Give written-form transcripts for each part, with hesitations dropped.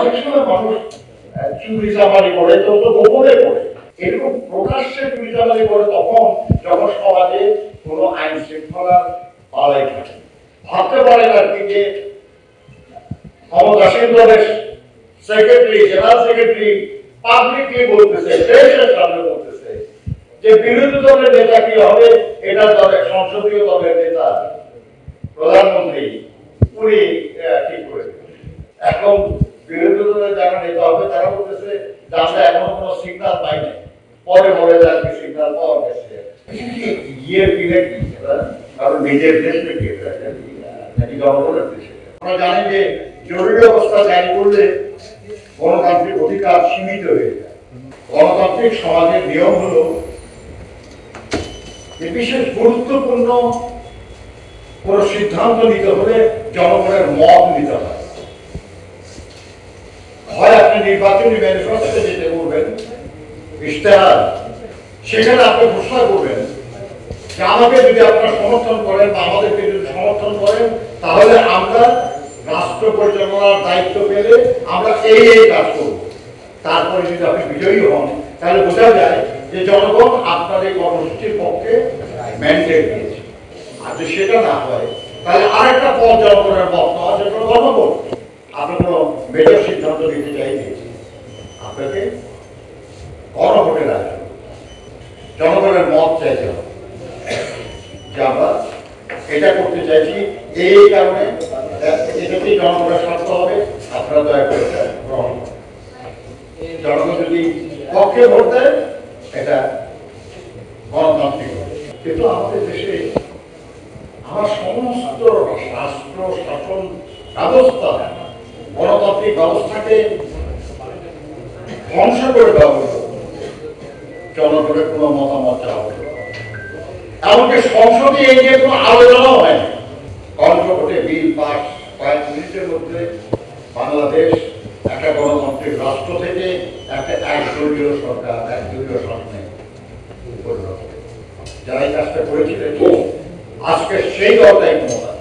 অনেক সময় মানুষ চুরি চামারি করে, তো গোপনে করে, এরকম প্রকাশ্যে চুরি চামারি করে তখন যখন সমাজে কোনো আইন শৃঙ্খলার পালাই থাকে। ভাবতে পারেন আর কি যে ক্ষমতাসীন দলের সেক্রেটারি, জেনারেল সেক্রেটারি পাবলিকলি বলতেছে, দেশের সামনে বলতেছে যে বিরোধী দলের নেতা কি হবে, এটা দলের সংসদীয় দলের নেতা প্রধানমন্ত্রী উনি ঠিক করে দেবেন। এখন বিরোধী দলের যারা নেতা হবে তারা বলতেছে যে আমরা এখনো কোনো সিগন্যাল পাই নাই, পরে বলে যাচ্ছে সিগন্যাল পাওয়া গেছে। ইয়ের দিনে কি, কারণ নিজের দেশ থেকে নাকি জনগণের দেশে। আমরা জানি যে জরুরি অবস্থা জারি করলে গণতান্ত্রিক অধিকার সীমিত হয়ে যায়। গণতান্ত্রিক সমাজের নিয়ম হলো যে বিশেষ গুরুত্বপূর্ণ কোন সিদ্ধান্ত নিতে হলে জনগণের মত নিতে হয়। হয় আপনি নির্বাচনী ম্যানিফেস্টোতে যেতে বলবেন, ইশতেহার, সেখানে আপনি ঘোষণা করবেন যে আমাকে যদি আপনারা সমর্থন করেন বা আমাদেরকে যদি সমর্থন করেন তাহলে আমরা রাষ্ট্র পরিচালনার দায়িত্ব পেলে আমরা এই কাজ করব। তারপরে যদি আপনি বিজয়ী হন তাহলে বোঝা যায় যে জনগণ আপনার এই কর্মসূচির পক্ষে ম্যান্ডেট দিয়েছে। আর যদি সেটা না হয় তাহলে আরেকটা পথ জনগণের মত নেওয়া, সেটা গণভোট। আপনি কোনো মেজর সিদ্ধান্ত নিতে চাইলে আপনাকে গণভোটে রাখতে হবে, জনগণের মত চাইতে হবে যে আমরা এটা করতে চাইছি, এই কারণে এটাতেই জনগণের স্বার্থ হবে, আপনারা দয়া করে গ্রহণ করেন। জনগণ যদি পক্ষে ভোট দেয় এটা গণতান্ত্রিক হবে। কিন্তু আমাদের দেশে আমার সমস্ত রাষ্ট্র শাসন ব্যবস্থা, গণতান্ত্রিক ব্যবস্থাকে ধ্বংস করে দেওয়া হলো জনগণের কোনো মতামত চাওয়া হলো। এমনকি সংসদে এই নিয়ে কোনো আলোচনা হয় না। কণ্ঠভোটে বিল পাস, কয়েক মিনিটের মধ্যে বাংলাদেশ একটা গণতান্ত্রিক রাষ্ট্র থেকে একটা একদলীয় সরকার, একদলীয় শাসনে পরিণত। যারা এই কাজটা করেছিলেন আজকে সেই দলটাই ক্ষমতা।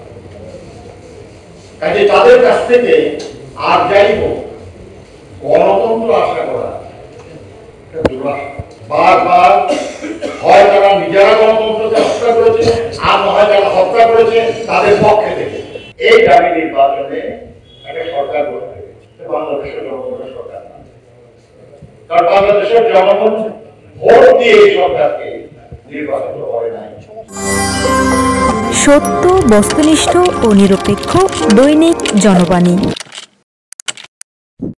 কাজে তাদের কাছ থেকে আর যাই হোক গণতন্ত্র আশা করা দুরাশা। বারবার হয় তারা নিজেরা গণতন্ত্রকে হত্যা করেছে, আর না হয় যারা হত্যা করেছে তাদের পক্ষে থেকে এই দাবি নির্বাচনে একটা সরকার করতে হয়েছে। বাংলাদেশের জনগণের সরকার না, কারণ বাংলাদেশের জনগণ ভোট দিয়ে এই সরকারকে নির্বাচিত করে নাই। সত্য, বস্তুনিষ্ঠ ও নিরপেক্ষ দৈনিক জনবাণী।